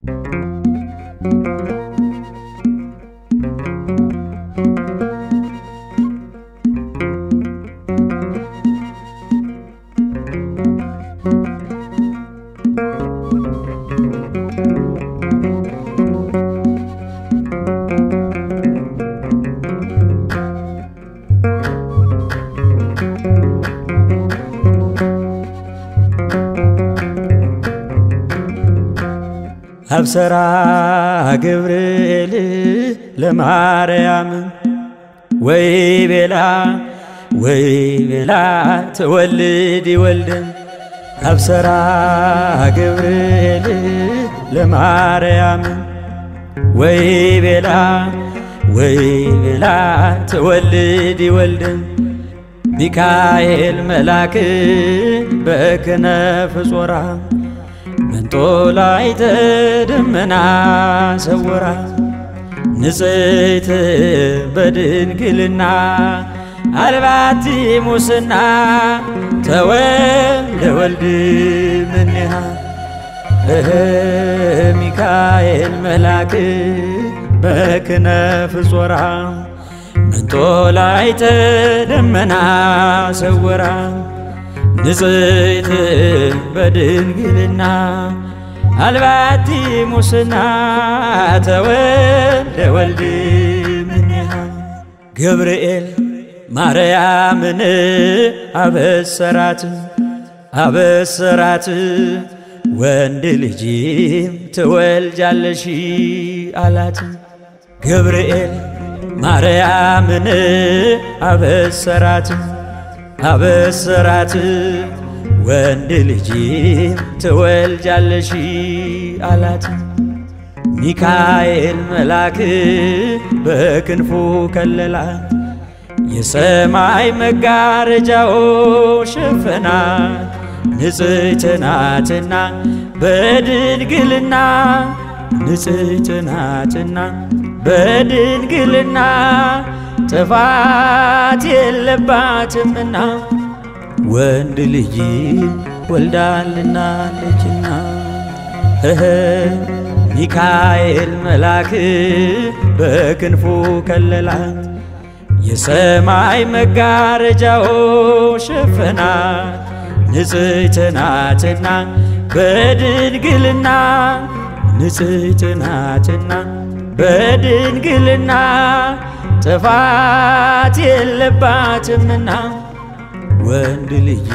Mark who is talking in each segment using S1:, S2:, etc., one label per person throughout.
S1: አብሰራ ገብርኤል ለማርያም ወይ ቤላ ተወልድ ወልደን አብሰራ ገብርኤል ለማርያም ወይ ቤላ ተወልድ ወልደን ሚካኤል መላክ በክነፍ ጾራ መንጦላዕተ ደመና ሰወራ ንጽሕት በድንግልና አልባቲ ሙስና ተወልደ ወልድ እምኔሃ ሚካኤል መላክ በክነፍ ጾራ መንጦላዕተ ደመና ሰወራ ንጽሕት በድንግልና አልባቲ ሙስና ተወልደ ወልድ እምኔሃ ገብርኤል ማርያምን አበሰራት ወንድ ልጅም ትወልጃለሽ አላት ገብርኤል ማርያምን አበሰራት ወንድ ልጅም ትወልጃለሽ አላት ሚካኤል መላክ በክንፉ ከለላት የሰማይ መጋረጃው ሸፈናት ንጽሕት ናትና በድንግልና ንጽሕት ናትና በድንግልና ጥፋት የለባትምና ወንድ ልጅ ወልዳልናለችና ሚካኤል መላክ በክንፉ ከለላት የሰማይ መጋረጃው ሸፈናት ንጽሕት ናትና በድንግልና ንጽሕት ናትና በድንግልና ጥፋት የለባትምና ወንድ ልጅ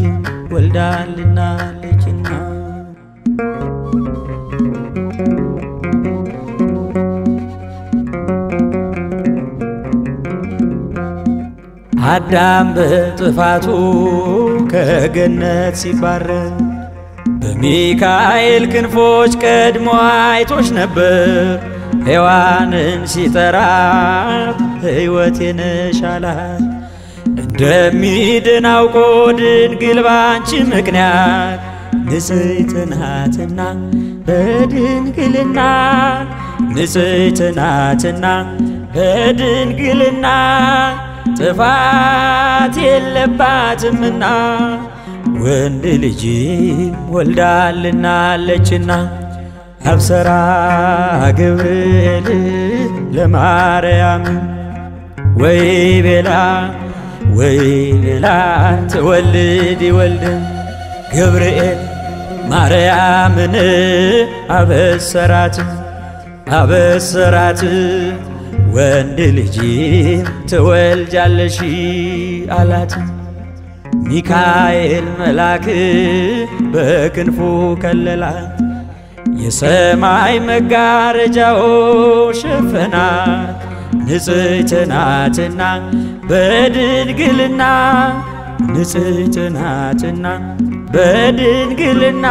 S1: ወልዳልናለችና አዳም በጥፋቱ ከገነት ሲባረር በሚካኤል ክንፎች ቀድሞ አይቶሽ ነበር ሔዋንን ሲጠራ ሕይወቴ ነሽ አላት እንደሚድን አውቆ ድንግል ባንቺ ምክንያት ንጽሕት ናትና በድንግልና ንጽሕት ናትና በድንግልና ጥፋት የለባትምና ወንድ ልጅ ወልዳልናለችና አብሰራ ገብርኤል ለማርያም ወይ ቤላ ተወልድ ወልደን ገብርኤል ማርያምን አበሰራት ወንድ ልጅ ትወልጃለሽ አላት ሚካኤል መላክ በክንፉ ከለላት የሰማይ መጋረጃው ሸፈናት ንጽሕት ናትና በድንግልና ንጽሕት ናትና በድንግልና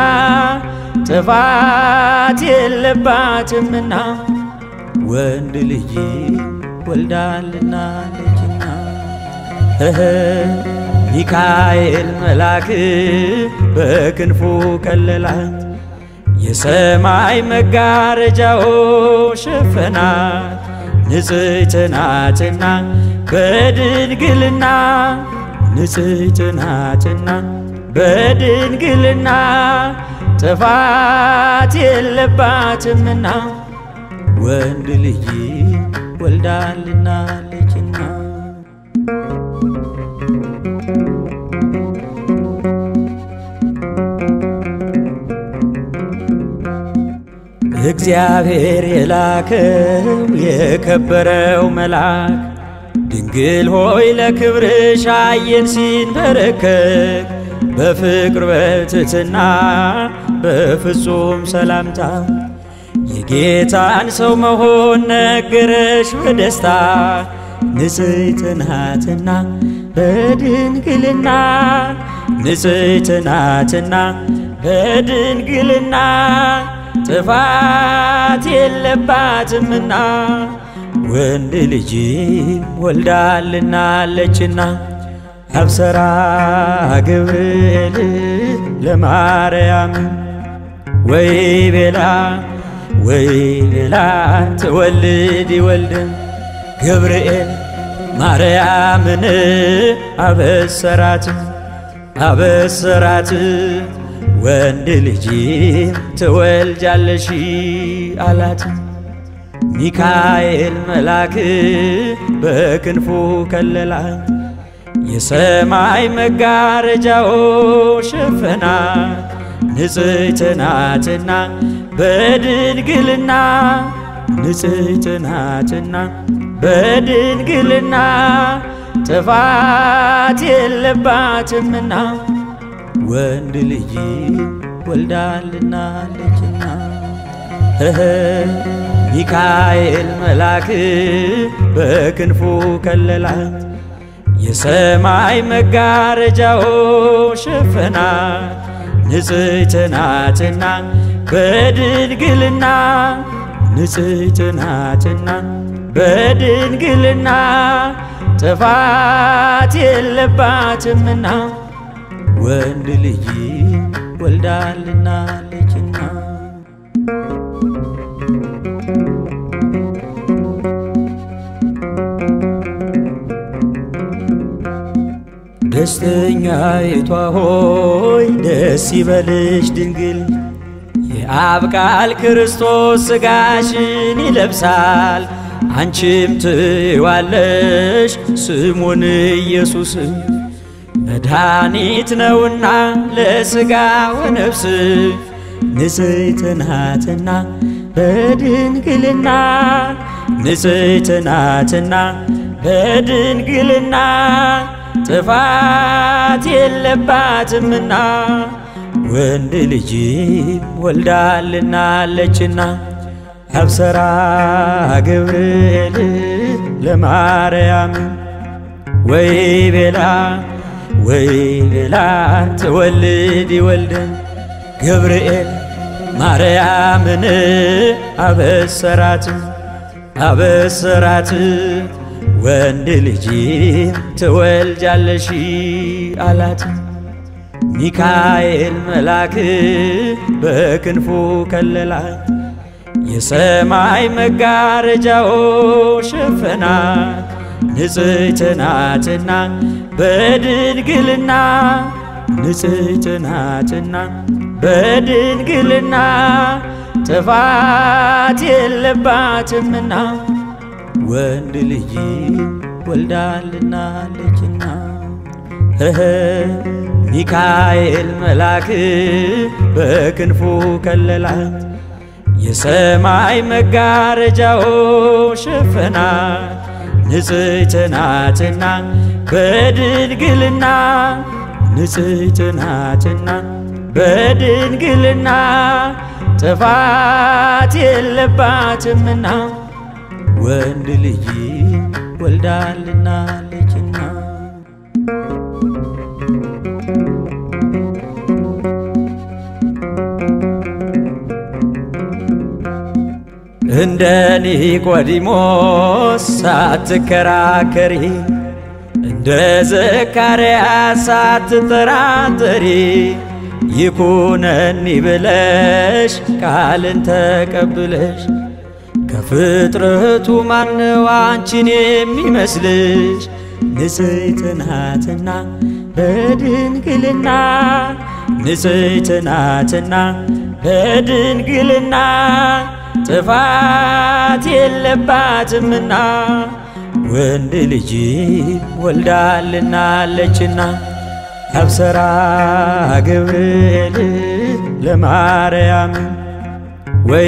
S1: ጥፋት የለባትምና ወንድ ልጅ ወልዳልናለችና ሚካኤል መላክ በክንፉ ከለላት የሰማይ መጋረጃው ሸፈናት ንጽሕት ናትና በድንግልና ንጽሕት ናትና በድንግልና ጥፋት የለባትምና ወንድ ልጅ ወልዳልናለችና እግዚአብሔር የላከው የከበረው መልአክ ድንግል ሆይ ለክብርሽ አየን ሲንበረከክ በፍቅር በትሕትና በፍጹም ሰላምታ የጌታን ሰው መሆን ነገረሽ በደስታ ንጽሕት ናትና በድንግልና ንጽሕት ናትና በድንግልና ጥፋት የለባትምና ወንድ ልጅ ወልዳልናለችና አብሰራ ገብርኤል ለማርያም ወይ ቤላ ትወልድ ወልድን ገብርኤል ማርያምን አበሰራት ወንድ ልጅ ትወልጃለሽ አላት ሚካኤል መልአክ በክንፉ ከለላት የሰማይ መጋረጃው ሸፈናት ንጽሕት ናትና በድንግልና ንጽሕት ናትና በድንግልና ጥፋት የለባትምና ወንድ ልጅ ወልዳልናለችና ሚካኤል መልአክ በክንፉ ከለላት የሰማይ መጋረጃው ሸፈናት ንጽሕት ናትና በድንግልና ንጽሕት ናትና በድንግልና ጥፋት የለባትምና ወንድ ልጅ ወልዳልናለችና ደስተኛይቷ ሆይ ደስ ይበልሽ ድንግል የአብ ቃል ክርስቶስ ሥጋሽን ይለብሳል አንቺም ትይዋለሽ ስሙን ኢየሱስ መድኃኒት ነውና ለሥጋ ወነፍስ ንጽሕት ናትና በድንግልና ንጽሕት ናትና በድንግልና ጥፋት የለባትምና ወንድ ልጅ ወልዳልናለችና አብሰራ ገብርኤል ለማርያም ወይ ቤላ ትወልድ ወልድን ገብርኤል ማርያምን አበሰራት ወንድ ልጅ ትወልጃለሽ አላት ሚካኤል መልአክ በክንፉ ከለላት የሰማይ መጋረጃው ሸፈናት ንጽሕት ናትና በድንግልና ንጽሕት ናትና በድንግልና ጥፋት የለባትምና ወንድ ልጅ ወልዳልናለችና ሚካኤል መልአክ በክንፉ ከለላት የሰማይ መጋረጃው ሸፈናት ንጽሕት ናትና በድንግልና ንጽሕት ናትና በድንግልና ጥፋት የለባትምና ወንድ ልጅ ወልዳልናለችና እንደ ኒቆዲሞስ ሳትከራከሪ እንደ ዘካርያስ ሳትጠራጠሪ ይኩነኒ ብለሽ ቃልን ተቀብለሽ ከፍጥረቱ ማነው አንቺን የሚመስልሽ ንጽሕት ናትና በድንግልና ንጽሕት ናትና በድንግልና ጥፋት የለባትምና ወንድ ልጅ ወልዳልናለችና አብሰራ ገብርኤል ለማርያም ወይ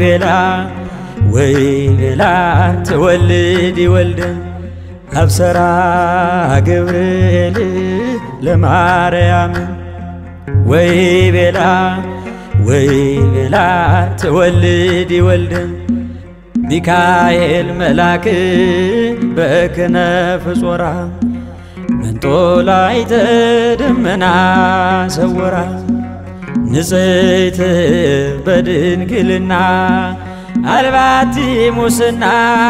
S1: ቤላ ትወልድ ይወልድን አብሰራ ገብርኤል ለማርያም ወይ ቤላ ትወልድ ይወልድን ሚካኤል መልአክ በክነፍ ጾራ መንጦላዕተ ደመና ሰወራ ንጽሕት በድንግልና አልባቲ ሙስና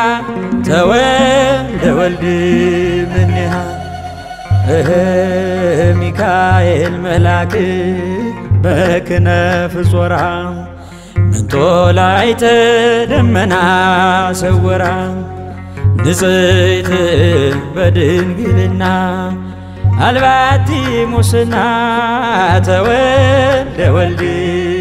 S1: ተወልደ ወልድ እምኔሃ ሚካኤል መልአክ በክነፍ ጾራ መንጦላዕተ ደመና ሰወራ ንጽሕት በድንግልና አልባቲ ሙስና ተወልደ ወልድ